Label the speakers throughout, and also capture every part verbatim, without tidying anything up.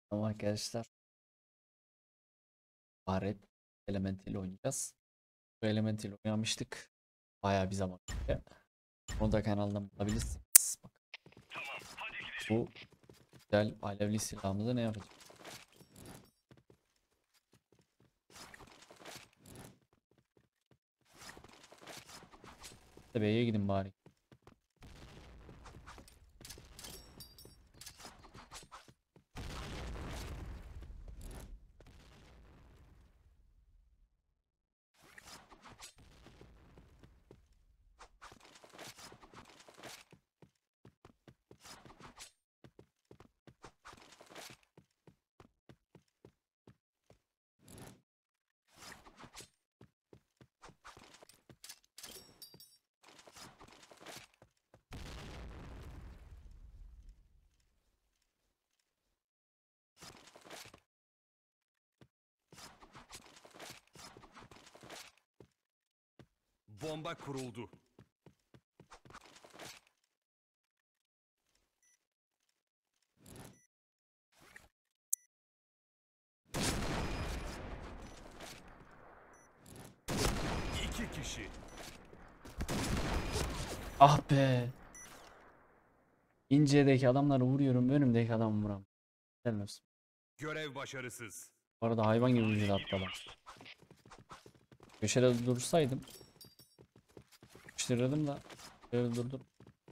Speaker 1: Tamam arkadaşlar. Aret Elemental oynayacağız. Bu Elemental oynamıştık. Bayağı bir zaman önce. Onu da kanaldan bulabilirsiniz. Bak. Bu güzel alevli silahımızı ne yapacağız? B'ye gidin bari.
Speaker 2: Bomba kuruldu. İki kişi.
Speaker 1: Ah be. İnce'deki adamları vuruyorum. Önümdeki adamı vuram. Helal olsun.
Speaker 2: Görev başarısız.
Speaker 1: Bu arada hayvan gibi vücut attı adam. Köşede dursaydım. Yapıştırırdım da. Böyle durdum.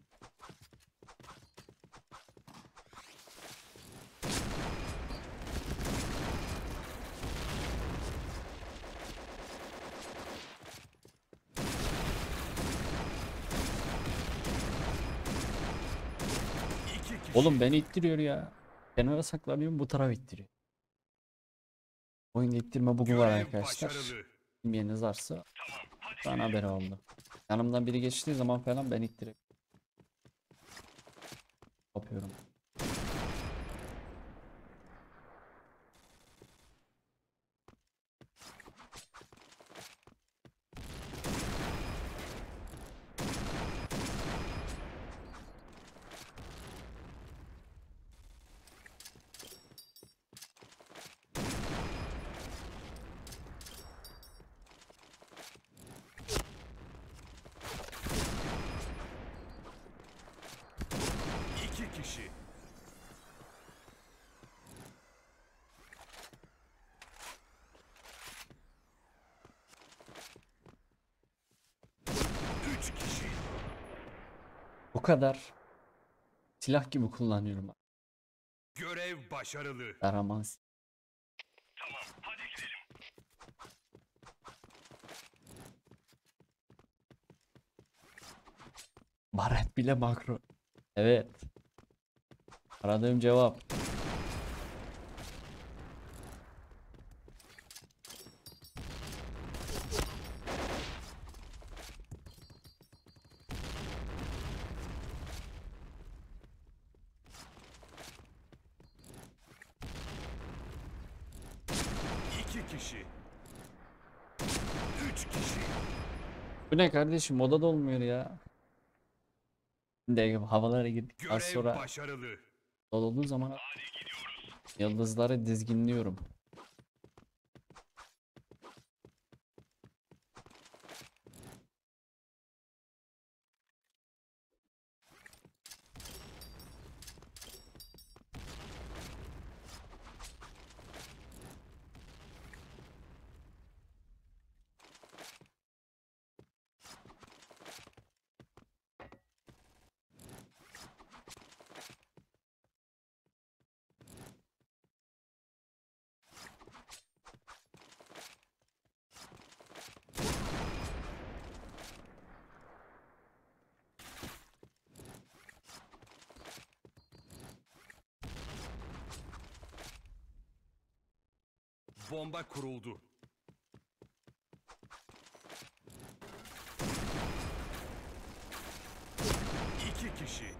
Speaker 2: İki kişi.
Speaker 1: Oğlum beni ittiriyor ya. Kenara saklanıyorum, bu taraf ittiriyor. Oyunda ittirme bugu var
Speaker 2: Görev
Speaker 1: arkadaşlar.
Speaker 2: başarılı.
Speaker 1: Bilmeyeniniz varsa bana haber oldu. Yanımdan biri geçtiği zaman falan ben ittirip yapıyorum.
Speaker 2: İki kişi. Üç kişi.
Speaker 1: Bu kadar silah gibi kullanıyorum.
Speaker 2: Görev başarılı.
Speaker 1: Kahraman. Baret bile makro. Evet. Aradığım cevap.
Speaker 2: İki kişi. Üç kişi.
Speaker 1: Bu ne kardeşim? Moda da olmuyor ya. De havalara girdik. Az
Speaker 2: Görev
Speaker 1: sonra
Speaker 2: başarılı.
Speaker 1: dolu olduğu zaman yıldızları dizginliyorum.
Speaker 2: Bomba kuruldu. İki kişi.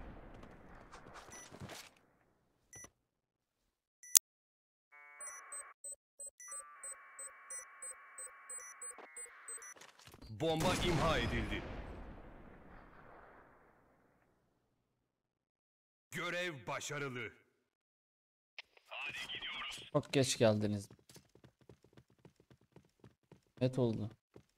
Speaker 2: Bomba imha edildi. Görev başarılı. Hadi gidiyoruz.
Speaker 1: Çok geç geldiniz. Evet oldu.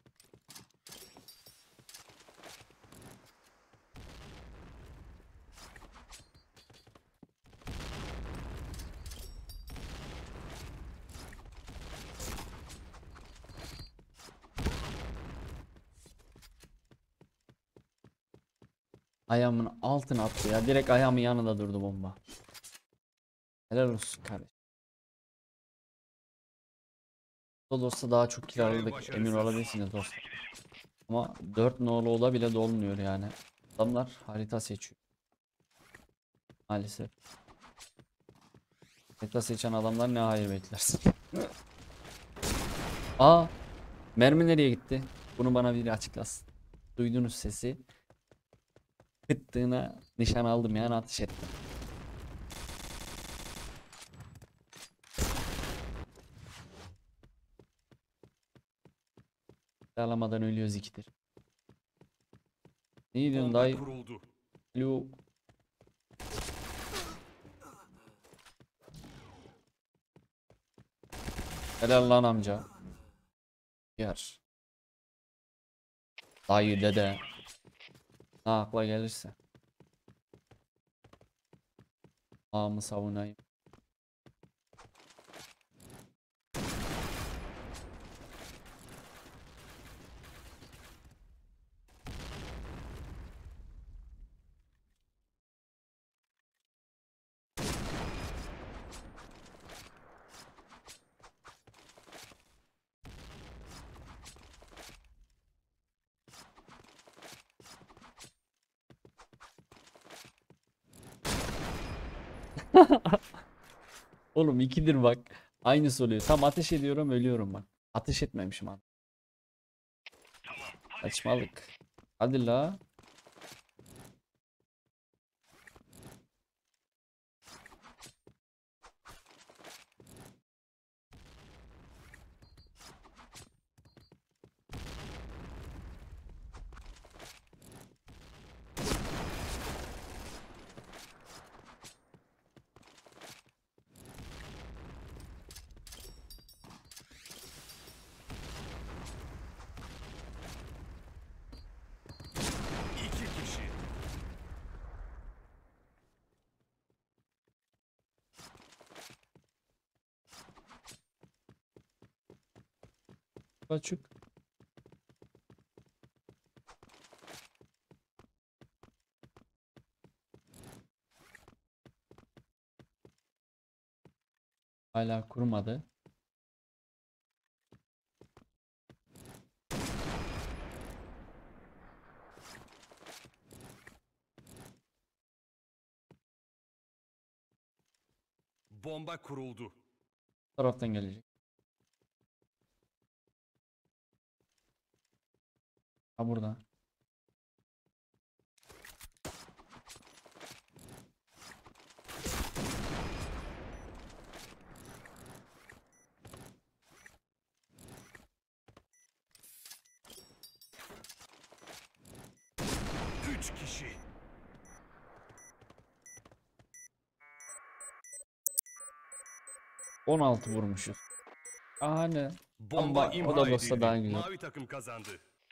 Speaker 1: Ayağımın altına attı ya. Direkt ayağımın yanında durdu bomba. Helal olsun kardeşim. Dolos'ta daha çok kill alırdık, emin olabilirsiniz dostlar. Ama dört nolu ola bile dolmuyor yani. Adamlar harita seçiyor. Maalesef. Harita seçen adamlar ne hayır beklersin. Aa, mermi nereye gitti? Bunu bana biri açıklasın. Duydunuz sesi. Kıttığına nişan aldım yani ateş ettim. Alamadan ölüyoruz ikidir. Ne diyorsun
Speaker 2: Bomba
Speaker 1: dayı?
Speaker 2: kuruldu.
Speaker 1: Alo. Helal lan amca. Yer. Dayı dede. Ne akla gelirse. Ağamı savunayım. Oğlum ikidir bak. Aynısı oluyor. Tam ateş ediyorum ölüyorum bak. Ateş etmemişim abi. Saçmalık. Hadi la.
Speaker 2: İki kişi.
Speaker 1: Açık. Hala kurmadı.
Speaker 2: Bomba kuruldu.
Speaker 1: Bu taraftan gelecek. Ha burada.
Speaker 2: Üç kişi.
Speaker 1: on altı vurmuşuz. Şahane.
Speaker 2: Bomba
Speaker 1: Ama o da
Speaker 2: imha
Speaker 1: olsa daha
Speaker 2: edildi.
Speaker 1: güzel.
Speaker 2: Mavi takım kazandı.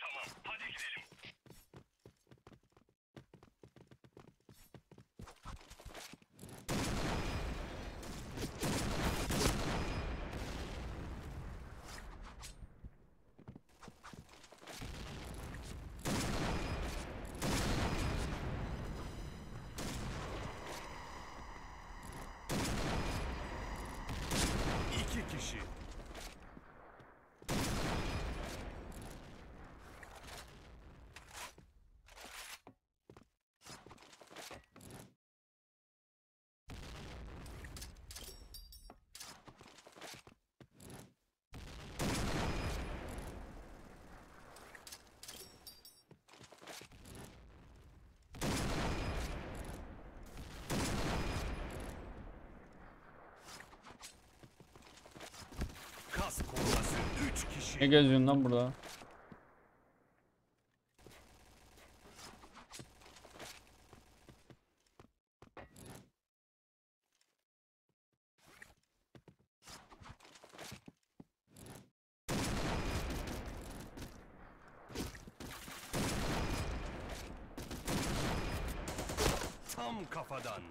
Speaker 2: İki kişi. Kas koruması. Üç
Speaker 1: Ne
Speaker 2: kişi.
Speaker 1: geziyorsun lan burada?
Speaker 2: Tam kafadan.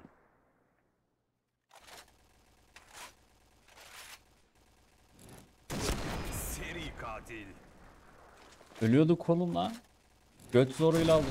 Speaker 2: Seri katil.
Speaker 1: Ölüyordu kolumla. Göt zoruyla aldık.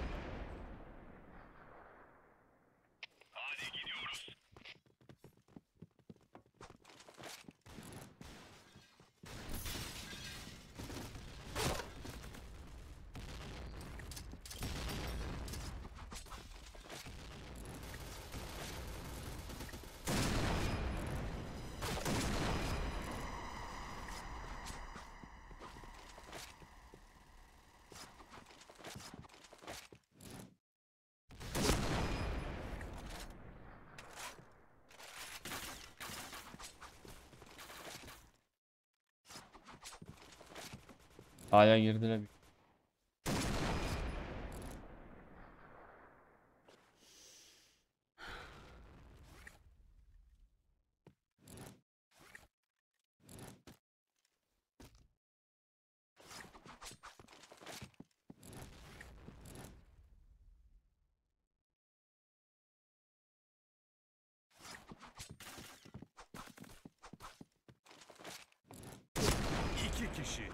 Speaker 1: Aya girdiler.
Speaker 2: İki kişi.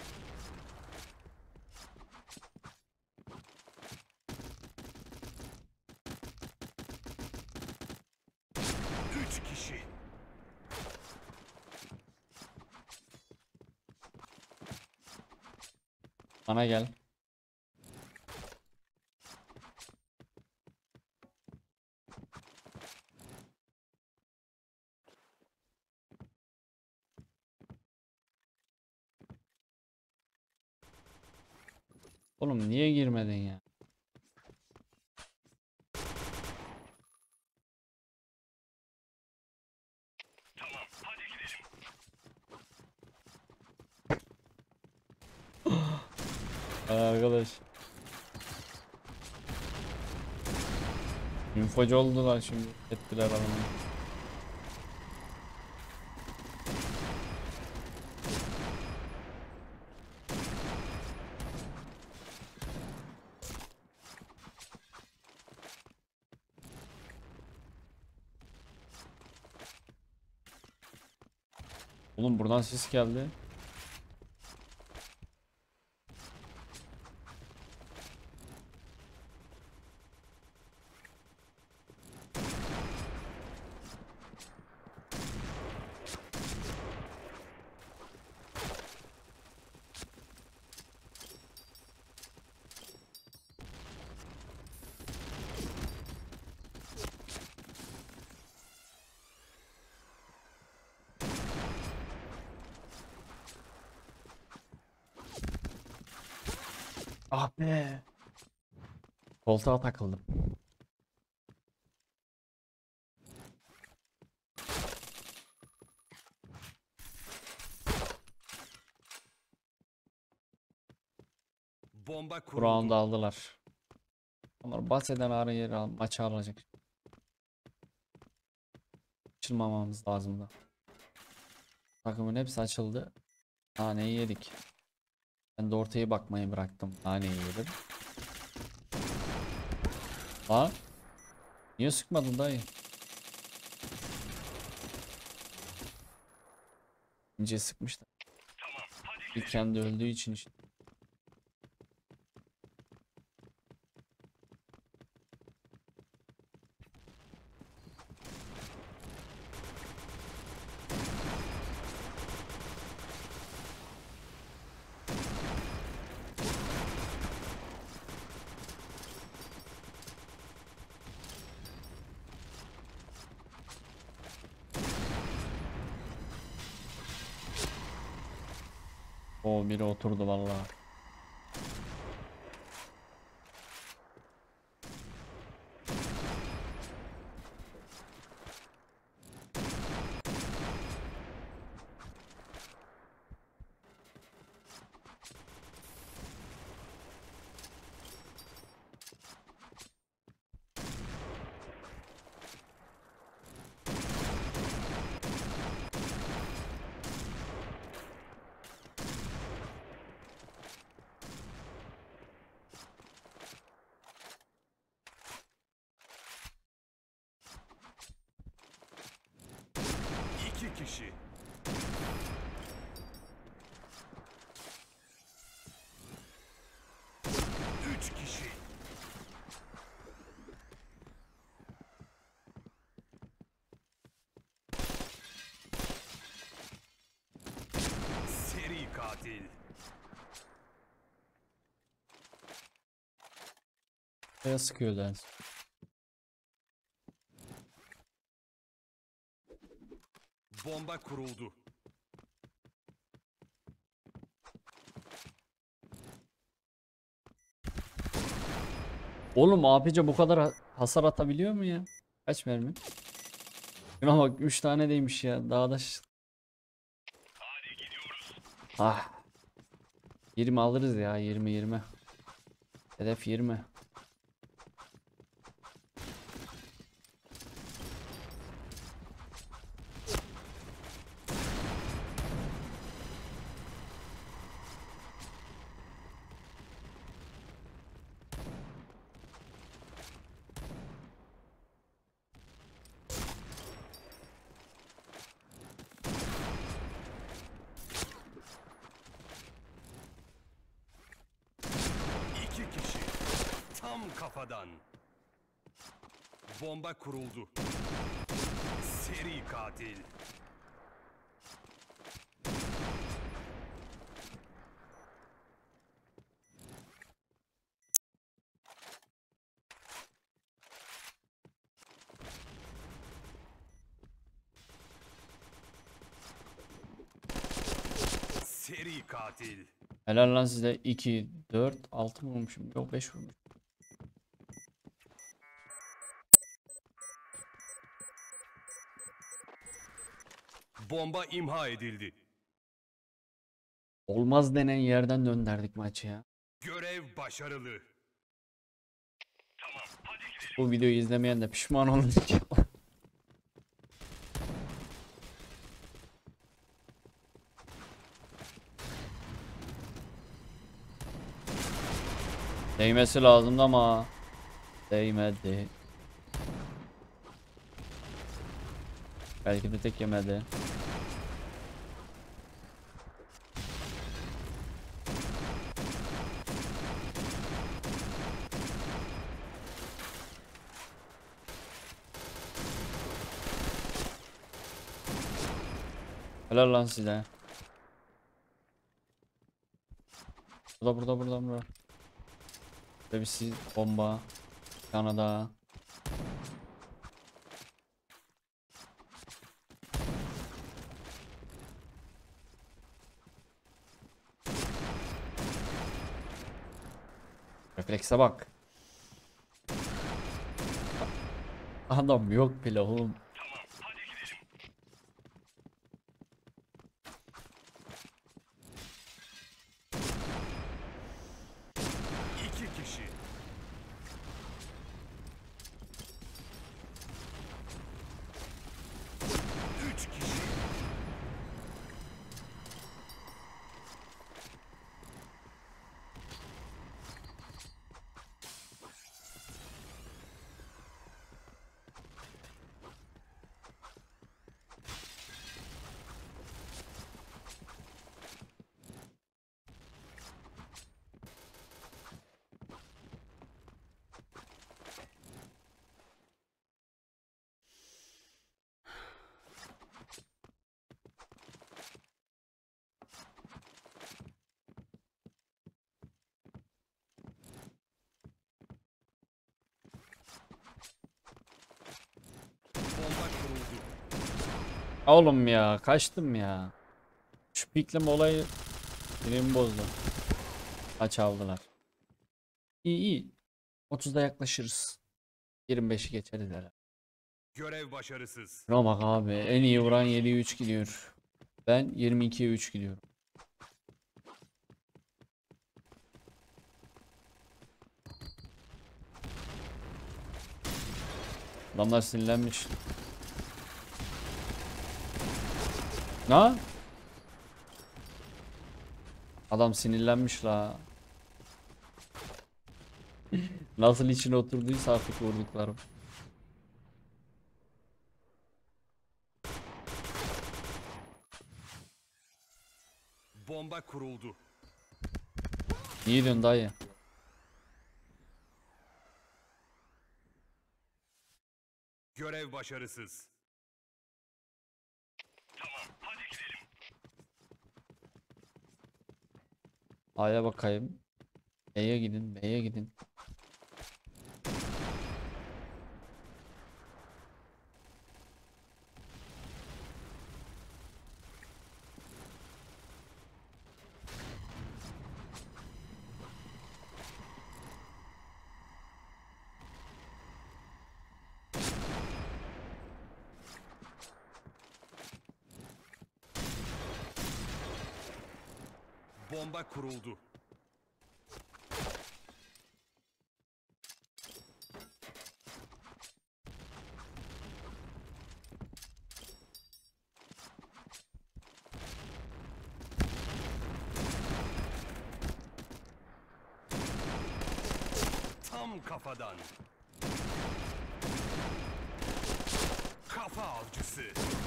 Speaker 2: Üç kişi.
Speaker 1: Bana gel. Oğlum niye girmedin ya? Ay arkadaş. Infocu oldular şimdi. Ettiler adamı. Oğlum buradan ses geldi. Ah be. Koltuğa takıldım.
Speaker 2: Bomba
Speaker 1: Bu round'u
Speaker 2: kuruldu.
Speaker 1: aldılar. Onlar bahseden ara yeri al, maçı alacak. Açılmamamız lazım da. Takımın hepsi açıldı. Naneyi yedik. Ben de ortaya bakmayı bıraktım. Naneyi yedim. Ha? Niye sıkmadın dayı? İnce sıkmıştı. Bir kendi öldüğü için işte. O biri oturdu vallahi.
Speaker 2: kişi. Üç kişi. Seri katil.
Speaker 1: Buraya sıkıyordu en son.
Speaker 2: Bomba kuruldu.
Speaker 1: Oğlum A P C bu kadar ha- hasar atabiliyor mu ya? Kaç mermi? Şuna bak üç tane değmiş ya. Daha da ş- Ah. yirmi alırız ya, yirmi yirmi. Hedef yirmi.
Speaker 2: İki kişi. Tam kafadan. Bomba kuruldu. Seri katil. Seri katil.
Speaker 1: Helal lan size. iki, dört, altı mı vurmuşum? Yok, beş vurmuş.
Speaker 2: Bomba imha edildi.
Speaker 1: Olmaz denen yerden döndürdük maçı ya.
Speaker 2: Görev başarılı.
Speaker 1: Bu videoyu izlemeyen de pişman olacak. Değmesi lazımdı ama değmedi. Belki de tek yemedi. Helal lan size. Burada burada burada burada. Ve bir siz bomba. Kanada. Reflekse bak. Adam yok bile oğlum.
Speaker 2: İki kişi. Üç kişi. Bomba kuruldu.
Speaker 1: Oğlum ya kaçtım ya. Şu pikleme olayı sinirimi bozdu. Kaç aldılar. İyi iyi. otuzda yaklaşırız. yirmi beşi geçeriz herhalde.
Speaker 2: Görev başarısız.
Speaker 1: Şuna bak abi, en iyi vuran yediye üç gidiyor. Ben yirmi ikiye üç gidiyorum. Adamlar sinirlenmiş. Ne? Adam sinirlenmiş la. Nasıl içine oturduysa artık vurduklarım.
Speaker 2: Bomba kuruldu.
Speaker 1: İyi diyorsun dayı.
Speaker 2: Görev başarısız.
Speaker 1: A'ya bakayım. B'ye gidin, B'ye gidin.
Speaker 2: Bomba kuruldu. Tam kafadan. Kafa avcısı.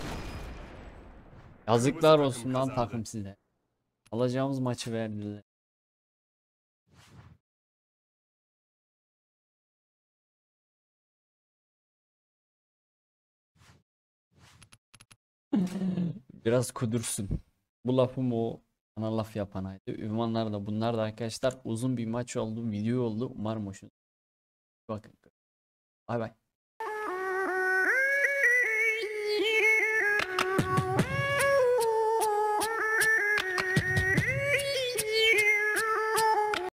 Speaker 1: Yazıklar
Speaker 2: takım
Speaker 1: olsun lan
Speaker 2: kazandı.
Speaker 1: takım size. Alacağımız maçı verdiler. Biraz kudursun. Bu lafım o ana laf yapanaydı. Ünvanlar da bunlar da arkadaşlar uzun bir maç oldu, video oldu. Umarım hoşunuza. Bakın. Bay bay.